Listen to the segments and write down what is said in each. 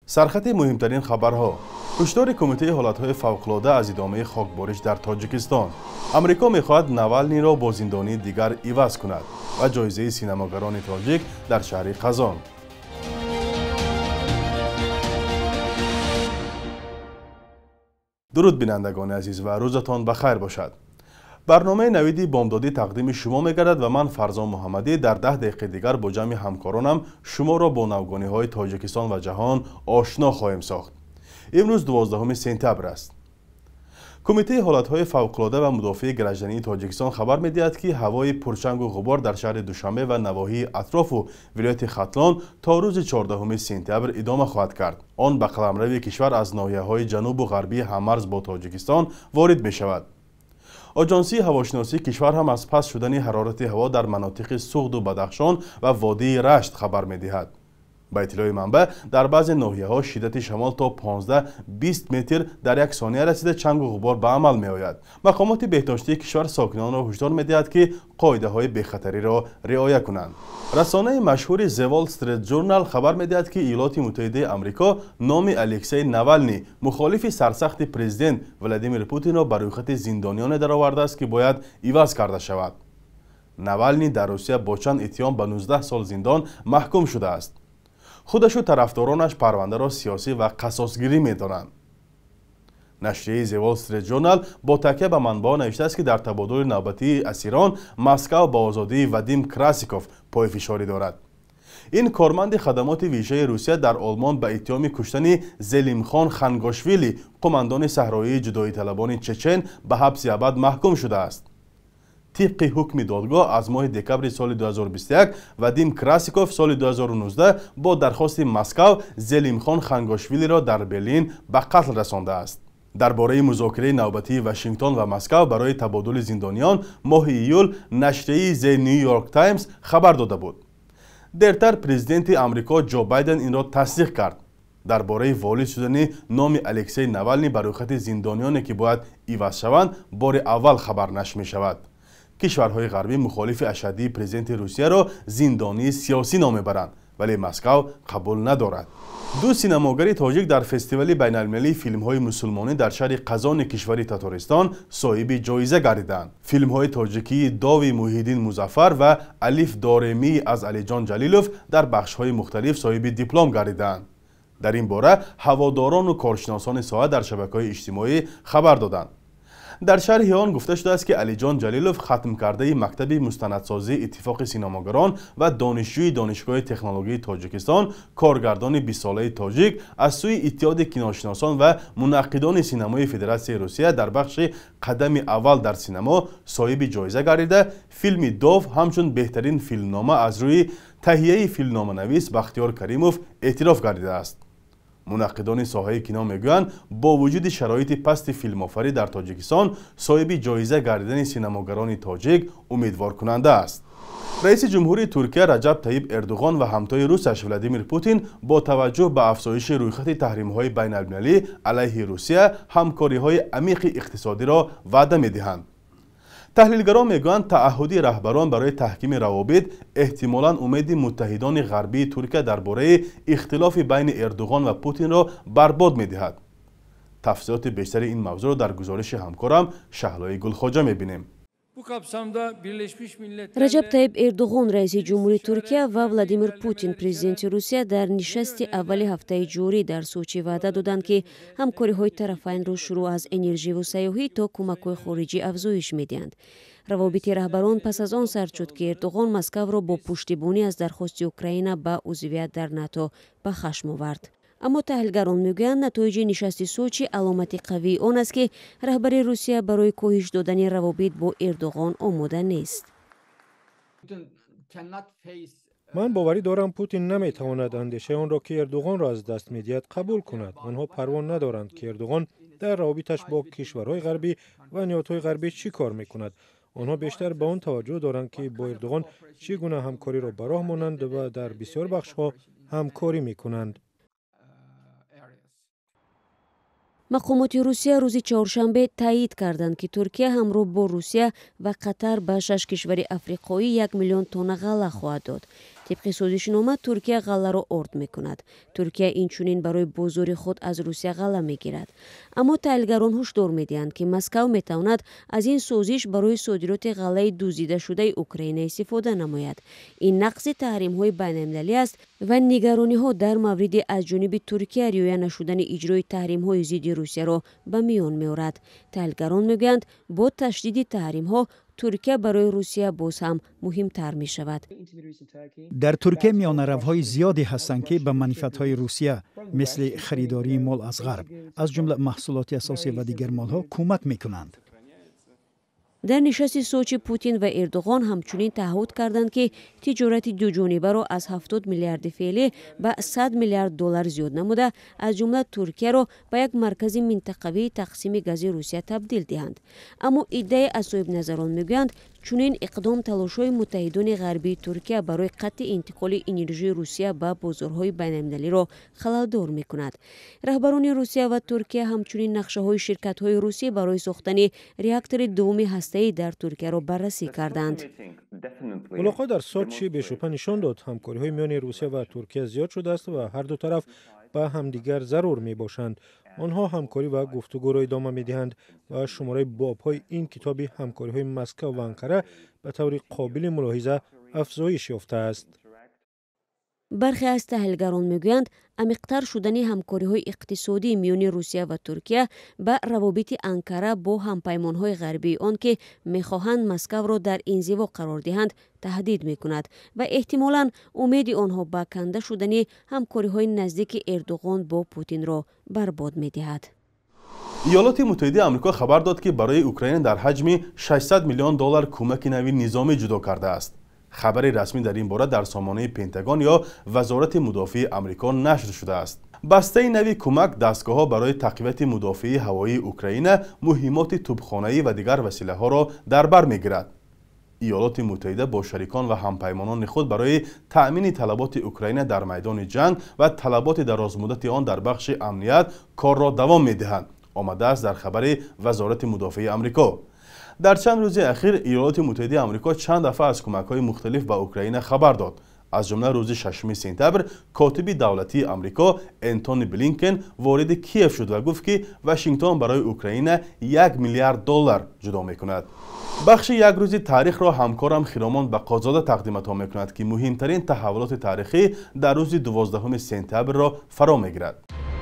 سرخط مهمترین خبرها: هشدار کمیته حالتهای فوق‌العاده از ادامه خاکبارش در تاجیکستان. امریکا می‌خواهد ناولنی را با زندانی دیگر عوض کند و جایزه سینماگران تاجیک در شهر قزان. درود بینندگان عزیز و روزتان بخیر باشد. برنامه نویدی بامدادی تقدیم شما می‌گردد و من فرزان محمدی در 10 دقیقه دیگر با جمع همکارانم شما را با نوگانی‌های تاجیکستان و جهان آشنا خواهیم ساخت. امروز 12 سپتامبر است. کمیته حالتهای فوق‌العاده و مدافع گرجدنی تاجیکستان خبر می‌دهد که هوای پرچنگ و غبار در شهر دوشنبه و نواحی اطراف و ولایت ختلان تا روز 14 سپتامبر ادامه خواهد کرد. آن به قلمرو کشور از ناحیه‌های جنوب و غربی هم‌مرز با تاجیکستان وارد می‌شود. آژانسی هواشناسی کشور هم از پست شدن حرارت هوا در مناطق سوخت و بدخشان و وادی رشت خبر می‌دهد. با اطلاع منبع در بعض ناحیه‌ها شدت شمال تا 15-20 متر در یک ثانیه رسیده چنگ و غبار به عمل می‌آید. مقامات بهداشتی کشور ساکنان را هشدار می‌دهد که قاعده‌های بی‌خطری را رعایت کنند. رسانه مشهور The Wall Street Journal خبر می‌دهد که ایالات متحده آمریکا نام الکسی ناولنی مخالف سرسخت پرزیدنت ولادیمیر پوتین را بر روی خط زندانیان درآورده است که باید عوض کرده شود. ناولنی در روسیه با چند اتهام به 19 سال زندان محکوم شده است. خودش و طرفدارانش پرونده را سیاسی و قصاصگیری می‌دانند. نشریه The Wall Street Journal با تکیه به منبع نوشته است که در تبادل نوبتی اسیران مسکو با آزادی وادیم کراسیکوف پای فشاری دارد. این کارمند خدمات ویژه روسیه در آلمان به اتهام کشتن زلیمخان خنگاشویلی قماندان صحرایی جدایی طلبان چچن به حبس ابد محکوم شده است. طبق حکم دادگاه از ماه دکمبر سال 2021 وادیم کراسیکوف سال 2019 با درخواست مسکو زلیمخان خنگاشویلی را در برلین به قتل رسانده است. درباره مذاکره نوبتی واشنگتن و مسکو برای تبادل زندانیان ماه ایول نشریه The New York Times خبر داده بود. دیرتر پرزیدنت آمریکا جو بایدن این را تصدیق کرد. درباره واریز شدن نام الکسی ناولنی بر روی خط زندانیانی که باید عوض شوند بار اول خبر نشر می‌شود. کشورهای غربی مخالف اشدی پرزیدنت روسیه را زندانی سیاسی نام می‌برند ولی مسکو قبول ندارد. دو سینماگر تاجیک در فستیوال بین‌المللی فیلم‌های مسلمانی در شهر قزان کشور تاتارستان صاحب جایزه گردیدند. فیلم‌های تاجیکی داوی محیدین مظفر و الف دارمی از علیجان جلیلوف در بخش‌های مختلف صاحب دیپلم گردیدند. در این باره هواداران و کارشناسان ساحه در شبکه‌های اجتماعی خبر دادند. در شرح آن گفته شده است که علیجان جلیلوف ختم کرده مکتب مستندسازی اتفاق سینماگران و دانشجوی دانشگاه تکنولوژی تاجیکستان کارگردان 20 ساله تاجیک از سوی اتحاد کینوشناسان و منعقدان سینمای فدراسیون روسیه در بخش قدم اول در سینما صاحب جایزه گردیده. فیلم داو همچون بهترین فیلمنامه از روی تهیه فیلمنامه‌نویس بختیار کریموف اعتراف گردیده است. منعقدان ساحه کینو میگویند با وجود شرایط پست فیلم‌آفری در تاجیکستان صاحب جایزه گردیدن سینماگران تاجیک امیدوار کننده است. رئیس جمهوری ترکیه رجب طیب اردوغان و همتای روسش ولادیمیر پوتین با توجه به افزایش رویخط تحریم‌های بین‌المللی علیه روسیه همکاری‌های عمیق اقتصادی را وعده می‌دهند. تحلیلگران میگویند تعهدی رهبران برای تحکیم روابط احتمالاً امید متحدان غربی ترکیه درباره اختلاف بین اردوغان و پوتین را برباد می‌دهد. تفصیلات بیشتر این موضوع را در گزارش همکارم شهلای گلخواجه می‌بینیم. رجب طیب اردوغان رئیس جمهوری ترکیه و ولادیمیر پوتین پرزیدنت روسیه در نشست اول هفته جوری در سوچی وعده دادند که همکاری‌های طرفین را شروع از انرژی و سیاحت تا کمک‌های خارجی افزایش می‌دهند. روابط رهبران پس از آن سرد شد که اردوغان مسکو را با پشتیبانی از درخواست اوکراین به عضویت در ناتو به خشم آورد. اما تحلیلگران میگویند نتایج نشست سوچی علامت قوی آن است که رهبری روسیه برای کاهش دادن روابط با اردوغان آماده نیست. من باوری دارم پوتین نمیتواند اندیشه آن را که اردوغان را از دست میدهد قبول کند. آنها پروا ندارند که اردوغان در روابطش با کشورهای غربی و نهادهای غربی چی کار میکند. آنها بیشتر به آن توجه دارند که با اردوغان چگونه همکاری را به راه مانند و در بسیار بخش‌ها همکاری میکنند. مقامات روسیه روز چهارشنبه تایید کردند که ترکیه همراه با روسیه و قطر به 6 کشور افریقایی 1 میلیون تن غله خواهد داد. طبق سازشنامه ترکیه غله را آرد میکند. ترکیه اینچنین برای بازار خود از روسیه غله میگیرد. اما تحلیلگران هشدار میدهند که مسکو میتواند از این سازش برای صادرات غله دزدیده شده اوکراین استفاده نماید. این نقض تحریم های بین المللی است و نگرانی ها در مورد از جانب ترکیه رعایت نشدن اجرای تحریم های ضد روسیه را به میان میآورد. تحلیلگران میگویند با تشدید تحریم ها ترکیه برای روسیه باز هم مهمتر می شود. در ترکیه میانروهای زیادی هستند که به منفعت‌های روسیه مثل خریداری مال از غرب از جمله محصولات اساسی و دیگر مالها کمک میکنند. در نشست سوچی پوتین و اردوغان همچنین تعهد کردند که تجارت دو جانبه را از 70 میلیارد فعلی به 100 میلیارد دلار زیاد نموده از جمله ترکیه را به یک مرکز منطقوی تقسیم گاز روسیه تبدیل دهند. اما ایده از صاحب نظران میگویند چنین اقدام تلاش‌های متحدان غربی ترکیه برای قطع انتقال انرژی روسیه به بازارهای بین‌المللی را خلل‌دار می‌کند. رهبران روسیه و ترکیه همچنین نقشه‌های شرکت‌های روسی برای ساختن راکتور دوم هسته‌ای در ترکیه را بررسی کردند. ملاقات در سوچی به شبه نشان داد همکاری‌های میان روسیه و ترکیه زیاد شده است و هر دو طرف به همدیگر ضرور میباشند. آنها همکاری و گفتگو را ادامه میدهند و شماره باب‌های این کتاب همکاری‌های مسکو و انقره به طور قابل ملاحظه افزایش یافته است. برخی از تحلیلگران میگویند عمیق‌تر شدن همکاری‌های اقتصادی میان روسیه و ترکیه به روابط انقره با همپیمان‌های غربی آن که می‌خواهند مسکو را در انزوا قرار دهند تهدید می‌کند و احتمالاً امید آنها به کنده شدن همکاری‌های نزدیک اردوغان با پوتین را برباد می‌دهد. ایالات متحده آمریکا خبر داد که برای اوکراین در حجم 600 میلیون دلار کمک نوی نظامی جدا کرده است. خبر رسمی در این باره در سامانه پنتاگون یا وزارت مدافع آمریکا نشر شده است. بسته نوی کمک دستگاه‌ها برای تقویت مدافعی هوایی اوکراین، مهمات توپخانه‌ای و دیگر وسیله‌ها را در بر می‌گیرد. ایالات متحده با شریکان و همپیمانان خود برای تأمین طلبات اوکراین در میدان جنگ و طلبات درازمدت آن در بخش امنیت کار را دوام می‌دهند. آمده است در خبر وزارت مدافع آمریکا. در چند روز اخیر ایالات متحده آمریکا چند دفعه از کمک‌های مختلف به اوکراین خبر داد. از جمله روز 6 سپتامبر کاتب دولتی آمریکا انتونی بلینکن وارد کیف شد و گفت که واشنگتن برای اوکراین 1 میلیارد دلار جدا می‌کند. بخش یک روز تاریخ را همکارم خرامان به قازاده تقدیمتان می‌کند که مهمترین تحولات تاریخی در روز 12 سپتامبر را فرا می‌گیرد.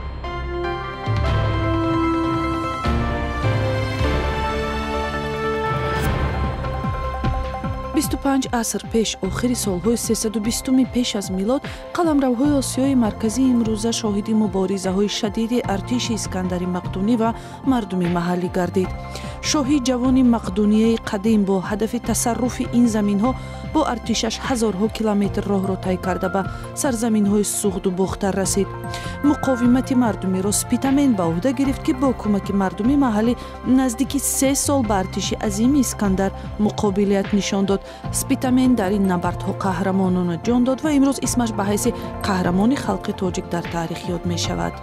25 аср пеш охири солҳои 320 пеш аз милод қаламравҳои осиёи марказӣ имрӯза шоҳиди муборизаҳои шадиди артиши искандари мақдунӣ ва мардуми маҳаллӣ гардид. шоҳи ҷавони мақдунияи қадим бо ҳадафи тасарруфи ин заминҳо бо артишаш ҳазорҳо километр роҳро тай карда ба сарзаминҳои суғду бохтар расид. муқовимати мардумиро спитамен ба ӯҳда гирифт ки бо кӯмаки мардуми маҳаллӣ наздики 3 сол ба артиши азими искандар муқобилият нишон дод. спитамен дар ин набардҳо қаҳрамонона ҷон дод ва имрӯз исмаш ба ҳайси қаҳрамони халқи тоҷик дар таърих ёд мешавад.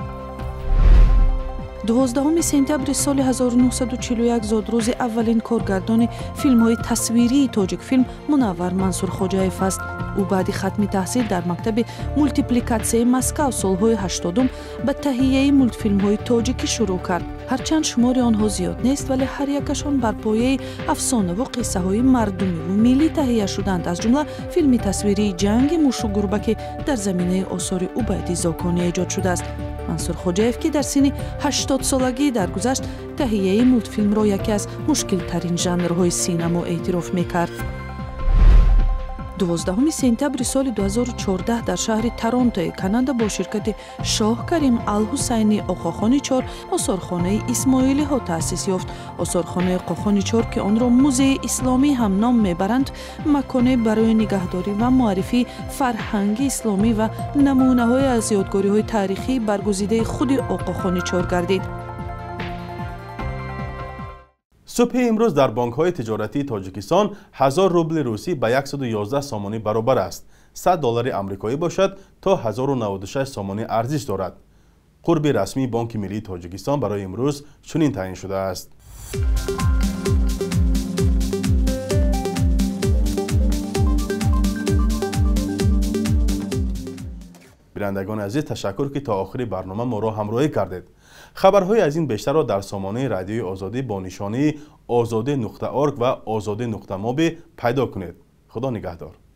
12 сентябри соли 1941 зод рӯзи аввалин коргардони филмҳои тасвирии тоҷикфилм Мунаввар Мансурхоҷаев аст. ӯ баъди хатми таҳсил дар мактаби мултипликатсияи Маскав солҳои 80 ба таҳияи мультфилмҳои тоҷикӣ шурӯъ кард. ҳарчанд шумори онҳо зиёд нест, вале ҳар якашон бар пояи афсонаву қиссаҳои мардумиву миллӣ таҳия шуданд, аз ҷумла филми тасвирии ҷанги мушу гурба ки дар заминаи осори Убайди Зоконӣ эҷод шудааст. Мансурхоҷаев ки дар синни 80 солагӣ даргузашт, таҳияи мультфилмро яке аз мушкилтарин жанрҳои синамо эътироф мекард. 12 сентябри соли 2014 дар шаҳри Торонтои Канада бо ширкати Шоҳ Карим Ал-Ҳусайни Оқохони 4 осорхонаи Исмоилиҳо таъсис ёфт. осорхонаи Оқохони 4 ки онро Музеи исломӣ ҳам ном мебаранд, маконе барои нигаҳдорӣ ва муаррифии фарҳанги исломӣ ва намунаҳое аз ёдгориҳои таърихии баргузидаи худи Оқохони 4 гардид. صبح امروز در بانک‌های تجارتی تاجیکستان 1000 روبل روسی به 111 سامانی برابر است. 100 دلار آمریکایی باشد تا 1096 سامانی ارزش دارد. قرب رسمی بانک ملی تاجیکستان برای امروز چنین تعیین شده است. بینندگان عزیز تشکر که تا آخر برنامه ما را همراهی کردید. خبرهای از این بیشتر را در سامانه رادیوی آزادی با نشانی azade.org و azade.mobi پیدا کنید. خدا نگهدار.